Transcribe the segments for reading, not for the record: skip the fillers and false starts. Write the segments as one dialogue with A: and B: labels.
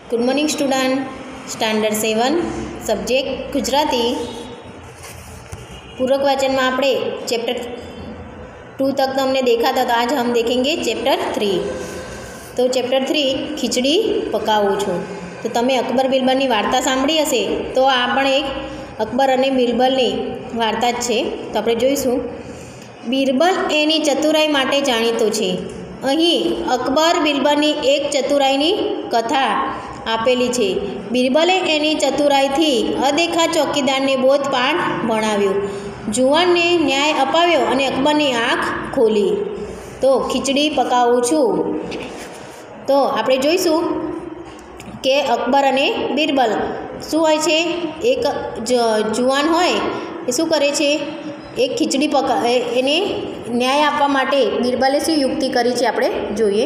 A: Good morning student. Standard 7 subject Gujarati पूरक वाचन में આપણે चैप्टर 2 तक तो हमने देखा था, तो आज हम देखेंगे चैप्टर 3. तो चैप्टर 3 खीचड़ी पकावुं छुं. तो तमे अकबर बिरबलनी वार्ता सांभળી हशे, तो आ पण एक अकबर अने बिरबलनी वार्ता ज छे. तो આપણે જોઈશું. बिरबल एनी चतुराई माटे जाणीतो छे. અહીં અકબર બિરબલની એક ચતુરાઈની કથા આપેલી છે. બિરબલે એની ચતુરાઈથી અદેખા ચોકીદારને બોધપાઠ ભણાવ્યો, જુવાનને ન્યાય અપાવ્યો અને અકબરની આંખ ખોલી. તો ખીચડી પકાવું છું. તો આપણે જોઈશું કે અકબર અને બિરબલ શું હોય છે. એક જુવાન હોય એ શું કરે છે, એક ખીચડી એને ન્યાય આપવા માટે બિરબલે શું યુક્તિ કરી છે આપણે જોઈએ.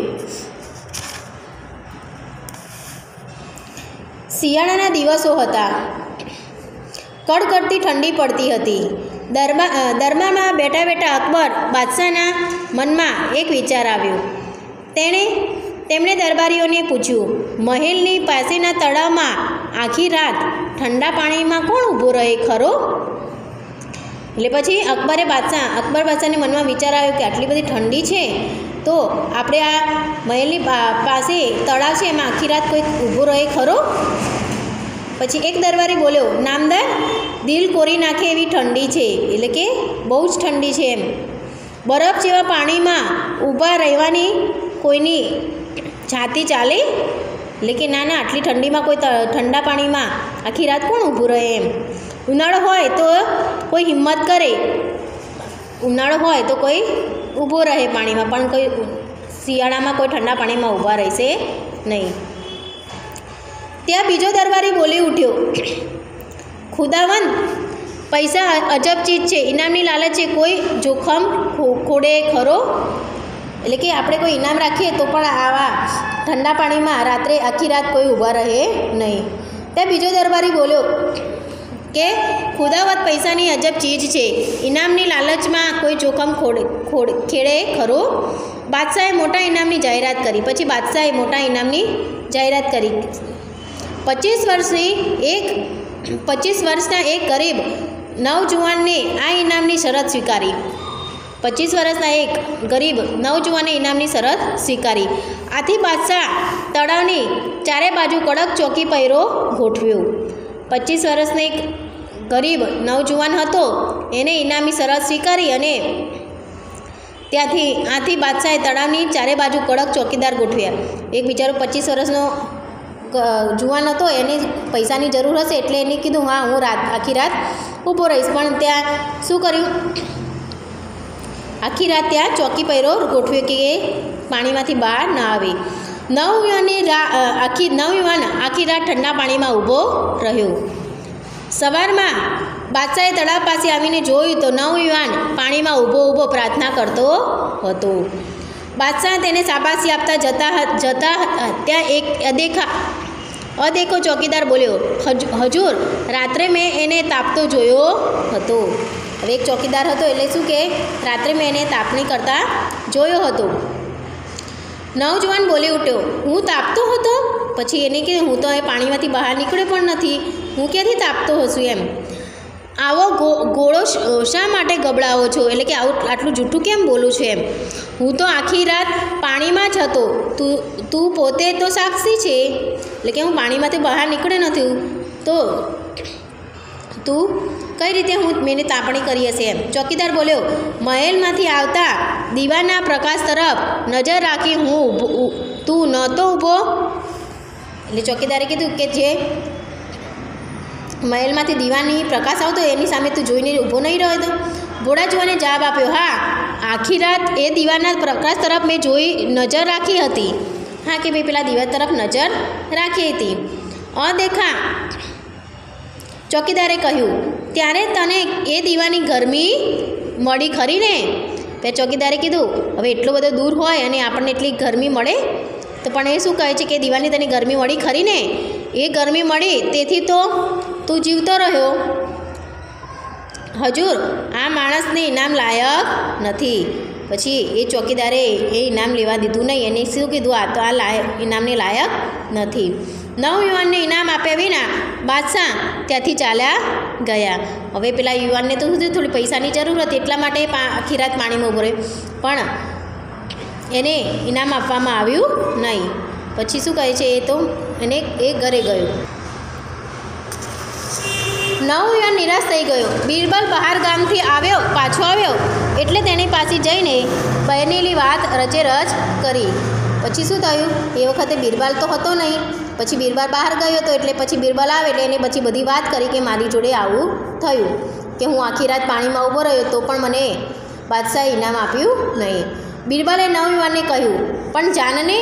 A: શિયાળાના દિવસો હતા. કડકડતી ઠંડી પડતી હતી. દરબારમાં બેઠા બેઠા અકબર બાદશાહના મનમાં એક વિચાર આવ્યો. તેમણે દરબારીઓને પૂછ્યું, મહેલની પાસેના તળાવમાં આખી રાત ઠંડા પાણીમાં કોણ ઊભો રહે ખરો? એટલે પછી અકબર બાદશાહને મનમાં વિચાર આવ્યો કે આટલી બધી ઠંડી છે, તો આપણે આ મહેલની પાસે તળાવ છે, એમાં આખી રાત કોઈ ઊભો રહે ખરો? પછી એક દરબારી બોલ્યો, નામદાર, દિલ કોરી નાખે એવી ઠંડી છે, એટલે કે બહુ જ ઠંડી છે એમ. બરફ જેવા પાણીમાં ઊભા રહેવાની કોઈની છાતી ચાલે? એટલે કે ના આટલી ઠંડીમાં કોઈ ઠંડા પાણીમાં આખી રાત કોણ ઊભું રહે એમ. ઉનાળો હોય તો કોઈ હિંમત કરે, ઉનાળો હોય તો કોઈ ઊભો રહે પાણીમાં, પણ કોઈ શિયાળામાં કોઈ ઠંડા પાણીમાં ઊભા રહેશે નહીં. ત્યાં બીજો દરબારી બોલી ઉઠ્યો, ખુદાવંદ, પૈસા અજબ ચીજ છે, ઇનામની લાલચ છે, કોઈ જોખમ ખોડે ખરો? એટલે કે આપણે કોઈ ઇનામ રાખીએ તો પણ આવા ઠંડા પાણીમાં રાત્રે આખી રાત કોઈ ઊભા રહે નહીં. ત્યાં બીજો દરબારી બોલ્યો કે ખુદાવત, પૈસાની અજબ ચીજ છે, ઇનામની લાલચમાં કોઈ જોખમ ખેડે ખરો? બાદશાહે મોટા ઇનામની જાહેરાત કરી. પછી બાદશાહે મોટા ઇનામની જાહેરાત કરી. 25 વર્ષના એક ગરીબ નવજુવાનને આ ઇનામની શરત સ્વીકારી. 25 વર્ષના એક ગરીબ નવજુવાને ઇનામની શરત સ્વીકારી. આથી બાદશાહ તળાવની ચારે બાજુ કડક ચોકી પહેરો ગોઠવ્યો. 25 વર્ષનો એક ગરીબ નવજુવાન હતો, એને ઇનામી શરત સ્વીકારી અને આથી બાદશાહે તળાવની ચારે બાજુ કડક ચોકીદાર ગોઠવ્યા. એક બિચારો 25 વર્ષનો જુવાન હતો, એને પૈસાની જરૂર હશે એટલે એને કીધું, હા હું આખી રાત ઊભો રહીશ. પણ ત્યાં શું કર્યું, આખી રાત ત્યાં ચોકી પહેરો ગોઠવ્યો કે એ પાણીમાંથી બહાર ના આવે. નવયુવાન આખી રાત ઠંડા પાણીમાં ઊભો રહ્યો. સવારમાં બાદશાહે તળાવ પાસે આવીને જોયું તો નવયુવાન પાણીમાં ઊભો પ્રાર્થના કરતો હતો. બાદશાહ તેને શાબાશી આપતા જતા ત્યાં એક અદેખો ચોકીદાર બોલ્યો, હજૂર, રાત્રે મેં એને તાપતો જોયો હતો. હવે એક ચોકીદાર હતો એટલે શું કે રાત્રે મેં એને તાપણી કરતા જોયો હતો. નવજવાન બોલી ઉઠ્યો, હું તાપતો હતો? પછી એને કે હું તો એ પાણીમાંથી બહાર નીકળ્યો પણ નથી, હું ક્યાંથી તાપતો હશું એમ. આવો ગોળો શા માટે ગબડાવો છો? એટલે કે આટલું જૂઠું કેમ બોલું છું એમ. હું તો આખી રાત પાણીમાં જ હતો, તું પોતે તો સાક્ષી છે. એટલે કે હું પાણીમાંથી બહાર નીકળ્યો નથી, તો તું કઈ રીતે મેં તાપણી કરી હશે એમ. ચોકીદાર બોલ્યો, મહેલમાંથી આવતા દીવાના પ્રકાશ તરફ નજર રાખી તું નહોતો ઊભો? એટલે ચોકીદારે કીધું કે જે મહેલમાંથી દીવાની પ્રકાશ આવતો એની સામે તું જોઈને ઊભો નહીં રહ્યો હતો? ભોળા જુવાને જવાબ આપ્યો, હા, આખી રાત એ દીવાના પ્રકાશ તરફ મેં નજર રાખી હતી. હા, કે ભાઈ પેલા દીવા તરફ નજર રાખી હતી. અદેખા ચોકીદારે કહ્યું, ત્યારે તને એ દીવાની ગરમી મળી ખરી ને? તે ચોકીદારે કીધું, હવે એટલો બધો દૂર હોય અને આપણને એટલી ગરમી મળે, તો પણ એ શું કહે છે કે દીવાની તને ગરમી મળી ખરી ને? એ ગરમી મળી તેથી તો તું જીવતો રહ્યો. હજૂર, આ માણસને ઇનામ લાયક નથી. પછી એ ચોકીદારે એ ઇનામ લેવા દીધું નહીં, એને શું કીધું, આ તો આ ઇનામને લાયક નથી. નવયુવાનને ઇનામ આપ્યા વિના બાદશાહ ત્યાંથી ચાલ્યા ગયા. હવે પેલા યુવાનને તો થોડી પૈસાની જરૂર હતી, એટલા માટે આખી રાત પાણીમાં ઊભો રહ્યો, પણ એને ઇનામ આપવામાં આવ્યું નહીં. પછી શું કહે છે, એ ઘરે ગયો. નવયુવાન નિરાશ થઈ ગયો. બિરબલ બહાર ગામથી પાછો આવ્યો એટલે તેની પાસે જઈને બનેલી વાત રચેરચ કરી. પછી શું થયું, એ વખતે બિરબલ તો હતો નહીં. પછી બિરબલ બહાર ગયો હતો એટલે પછી બિરબલ આવે એટલે એને પછી બધી વાત કરી કે મારી જોડે આવું થયું, કે હું આખી રાત પાણીમાં ઊભો રહ્યો તો પણ મને બાદશાહે ઇનામ આપ્યું નહીં. બિરબલે નવયુવાનને કહ્યું પણ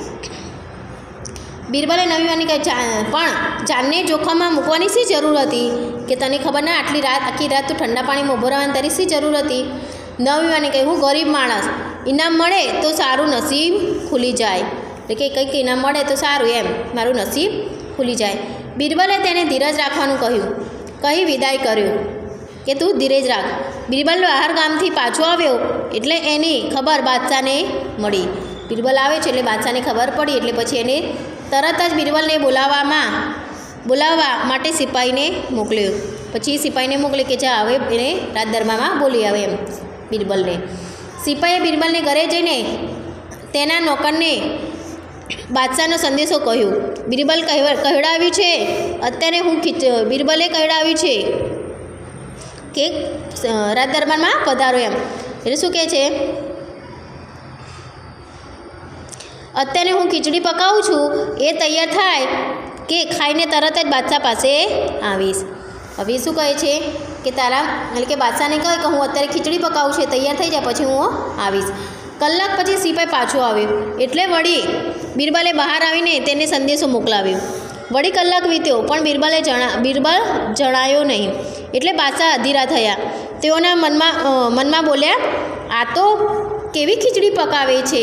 A: જાનને જોખમમાં મૂકવાની શી જરૂર હતી, કે તને ખબર ના આખી રાત તું ઠંડા પાણીમાં ઊભો રહેવાની તારી શી જરૂર હતી. નવયુવાને કહ્યું, હું ગરીબ માણસ, ઇનામ મળે તો સારું નસીબ ખુલી જાય, એટલે કે કંઈક ઇનામ મળે તો સારું, એમ મારું નસીબ ખુલી જાય. બિરબલે તેને ધીરજ રાખવાનું કહી વિદાય કર્યો કે તું ધીરજ રાખ. બિરબલ બહાર ગામથી પાછો આવ્યો એટલે એની ખબર બાદશાહને મળી. બિરબલ આવે છે એટલે બાદશાહને ખબર પડી એટલે પછી એને તરત જ બિરબલને બોલાવવા માટે સિપાહીને મોકલ્યો. પછી સિપાહીને મોકલ્યો કે જા હવે એને રાજદરબારમાં બોલી આવે એમ બિરબલને. સિપાહીએ બિરબલને ઘરે જઈને તેના નોકરને બાદશાહનો સંદેશો કહ્યો. બિરબલે કહેવડાવ્યું છે કે રાજદરબારમાં પધારો એમ. એટલે શું કહે છે, અત્યારે હું ખીચડી પકાવું છું, એ તૈયાર થાય કે ખાઈને તરત જ બાદશાહ પાસે આવીશ. હવે શું કહે છે કે એટલે કે બાદશાહને કહે કે હું અત્યારે ખીચડી પકાવું છું, તૈયાર થઈ જાય પછી હું આવીશ. કલાક પછી સિપાઈ પાછો આવ્યો એટલે વળી બિરબલે બહાર આવીને તેને સંદેશો મોકલાવ્યો. વળી કલાક વીત્યો પણ બિરબલ જણાયો નહીં એટલે બાદશાહ અધીરા થયા. તેઓના મનમાં બોલ્યા, આ તો કેવી ખીચડી પકાવે છે,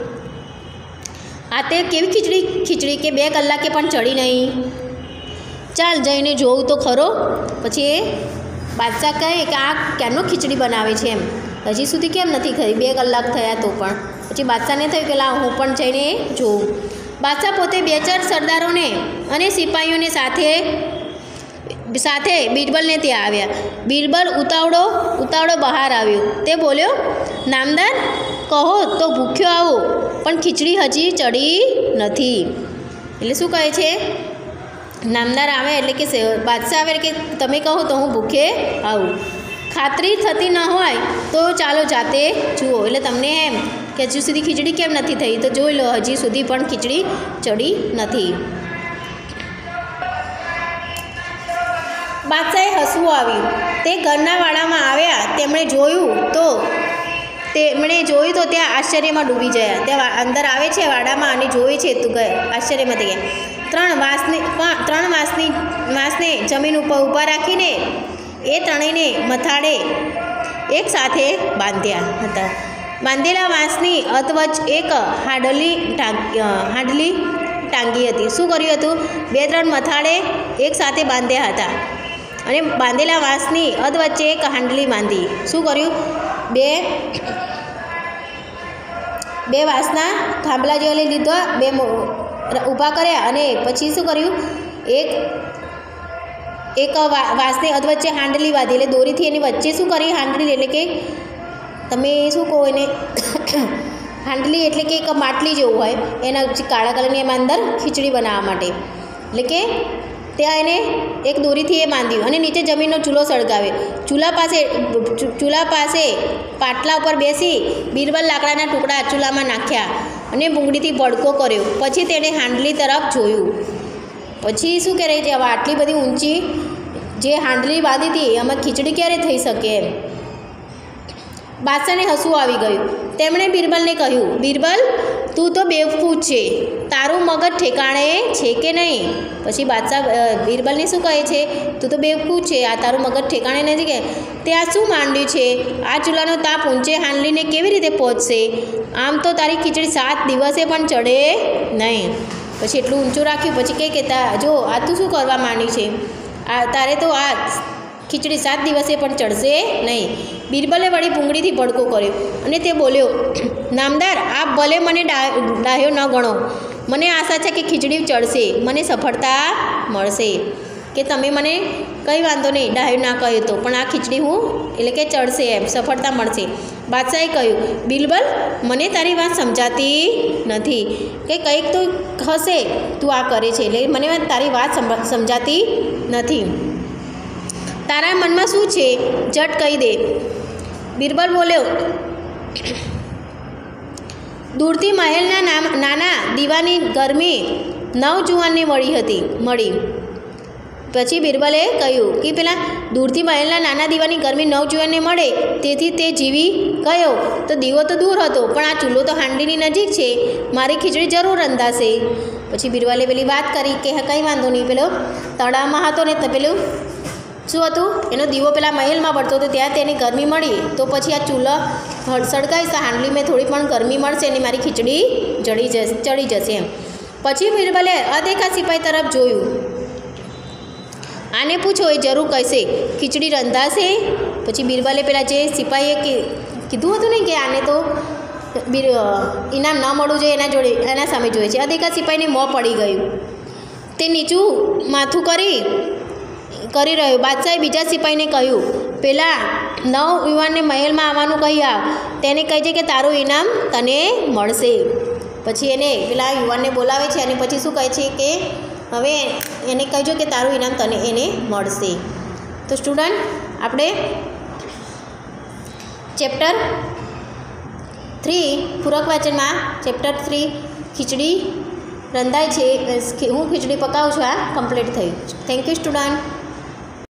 A: આ તે કેવી ખીચડી કે 2 કલાકે પણ ચડી નહીં, ચાલ જઈને જોઉં તો ખરો. પછી એ બાદશાહ કહે કે આ ક્યારનો ખીચડી બનાવે છે એમ, હજી સુધી કેમ નથી ખાઈ, 2 કલાક થયા તો પણ. પછી બાદશાહને થયું કે લાવ હું પણ જઈને જોઉં. બાદશાહ પોતે 2-4 સરદારોને અને સિપાહીઓને સાથે બિરબલને ત્યાં આવ્યા. બિરબલ ઉતાવળો બહાર આવ્યો. તે બોલ્યો, નામદાર કહો તો ભૂખ્યો આવો, પણ ખીચડી હજી ચડી નથી. એટલે શું કહે છે, નામદાર આવે એટલે કે બાદશાહ આવે એટલે કે તમે કહો તો હું ભૂખે આવું. ખાતરી થતી ન હોય તો ચાલો જાતે જુઓ. એટલે તમને એમ કે હજુ સુધી ખીચડી કેમ નથી થઈ, તો જોઈ લો હજી સુધી પણ ખીચડી ચડી નથી. બાદશાહે હસવું આવ્યું. તે ઘરના વાડામાં આવ્યા. તેમણે જોયું તો ત્યાં આશ્ચર્યમાં ડૂબી ગયા. ત્યાં અંદર આવે છે વાડામાં અને જોવે છે તો આશ્ચર્યમાં થઈ ગયા. 3 વાંસને જમીન ઉપર ઊભા રાખીને એ ત્રણેયને મથાળે એક સાથે બાંધ્યા હતા. બાંધેલા વાંસની અધવચ્ચ એક હાંડલી ટાંગી હતી. શું કર્યું હતું, 2-3 મથાળે એક સાથે બાંધ્યા હતા અને બાંધેલા વાંસની અધવચ્ચે એક હાંડલી બાંધી. શું કર્યું, બે વાંસના થાંભલા જેવા લઈ લીધા, 2 ઊભા કર્યા અને પછી શું કર્યું, એક વાંસની અધવચ્ચે હાંડલી બાંધી. એટલે દોરીથી એની વચ્ચે શું કરી હાંડલી, એટલે કે તમે શું કહો એને હાંડલી એટલે કે એક માટલી જેવું હોય, એના કાળા કલરની એમાં અંદર ખીચડી બનાવવા માટે. એટલે કે ત્યાં એને એક દોરીથી એ બાંધ્યું અને નીચે જમીનનો ચૂલો સળગાવ્યો. ચૂલા પાસે પાટલા ઉપર બેસી બિરબલ લાકડાના ટુકડા ચૂલામાં નાખ્યા અને બુંગળીથી ભડકો કર્યો. પછી તેણે હાંડલી તરફ જોયું. પછી શું કહે છે, હવે આટલી બધી ઊંચી જે હાંડલી બાંધી હતી એમાં ખીચડી ક્યારે થઈ શકે એમ. બાદશાહને હસવું આવી ગયું. તેમણે બિરબલને કહ્યું, બિરબલ તું તો બેવકૂફ છે, તારું મગજ ઠેકાણે છે કે નહીં. પછી બાદશાહ બિરબલને શું કહે છે, તું તો બેવકૂફ છે, આ તારું મગજ ઠેકાણે નથી કે ત્યાં શું માંડ્યું છે, આ ચૂલાનો તાપ ઊંચે હાંડલીને કેવી રીતે પહોંચશે, આમ તો તારી ખીચડી 7 દિવસે પણ ચડે નહીં. પછી એટલું ઊંચું રાખ્યું. પછી કે જો આ તું શું કરવા માંડી છે, તારે તો આ ખીચડી 7 દિવસે પણ ચડશે નહીં. બિરબલે વળી ભૂંગળીથી ભડકો કર્યો અને તે બોલ્યો, નામદાર આપ ભલે મને ડાહ્યો ન ગણો, મને આશા છે કે ખીચડી ચડશે, મને સફળતા મળશે. કે તમે મને કંઈ વાંધો નહીં, ડાહ્યું ના કહ્યું તો, પણ આ ખીચડી હું એટલે કે ચડશે, એમ સફળતા મળશે. બાદશાહે કહ્યું, બિરબલ, મને તારી વાત સમજાતી નથી. કે કંઈક તો હશે તું આ કરે છે, એટલે મને તારી વાત સમજાતી નથી. તારા મનમાં શું છે, જટ કહી દે. બિરબલ બોલ્યો, દૂરથી મહેલના નાના દીવાની ગરમી નવજુવાનને મળી. પછી બિરબલે કહ્યું કે પેલા દૂરથી મહેલના નાના દીવાની ગરમી નવજુવાનને મળે, તેથી તે જીવી ગયો. તો દીવો તો દૂર હતો, પણ આ ચૂલો તો હાંડીની નજીક છે, મારી ખીચડી જરૂર રંધાશે. પછી બિરબલે પેલી વાત કરી કે કંઈ વાંધો નહીં, પેલો તળાવમાં હતો ને તો પેલું શું હતું, એનો દીવો પેલા મહેલમાં બળતો હતો, ત્યાં તેને ગરમી મળી. તો પછી આ ચૂલો સળગાઈશ, હાંડલી મેં થોડી પણ ગરમી મળશે અને મારી ખીચડી ચડી જશે એમ. પછી બિરબલે અદેખા સિપાઈ તરફ જોયું. આને પૂછો, એ જરૂર કહેશે ખીચડી રંધાશે. પછી બિરબલે પેલા જે સિપાહીએ કીધું હતું ને કે આને તો ઇનામ ન મળવું જોઈએ, એના સામે જોઈએ છે. અદેખા સિપાહીને મોં પડી ગયું. તે નીચું માથું કરી રહ્યો. બાદશાહે બીજા સિપાહીને કહ્યું, પેલા નવયુવાનને મહેલમાં આવવાનું કહી આવ, તેને કહેજે કે તારું ઇનામ તને મળશે. પછી એને પેલા યુવાનને બોલાવે છે અને પછી શું કહે છે કે હવે એને કહેજો કે તારું ઇનામ એને મળશે. તો સ્ટુડન્ટ, આપણે ચેપ્ટર 3 પૂરક વાંચનમાં ચેપ્ટર 3 ખીચડી રંધાય છે, હું ખીચડી પકાવું છું, આ કમ્પ્લીટ થયું. Thank you student.